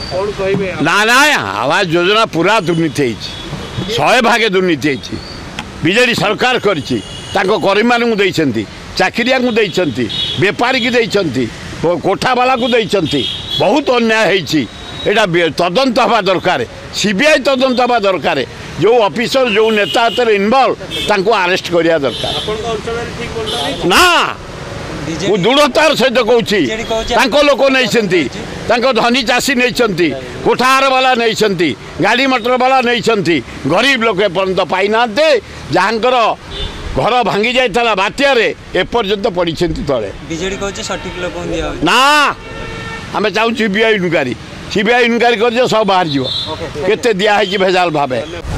ना ना आवास योजना पूरा दुर्नीति 100% दुर्नीति बीजेडी सरकार करी मानू चाकरिया को बेपारी की कोठावाला को बहुत अन्याय होता तदंत हवा दरकार सीबीआई तदंत हवा दरकार जो ऑफिसर जो नेता इनवॉल्व अरेस्ट करिया दरकार ना दृढ़तार सहित कहूँ लोक नहीं धनी चाषी नहीं कोठार वाला नहीं गाड़ी मोटर वाला नहीं गरीब लोक एपर्यंत पाई ना जहाँकर घर भांगी जाता बात्यार एपर्यंत पड़ी तले ना आम चाहूँ सीबीआई इनक्वारी कर सब बाहर केते दिया भेजाल भावे।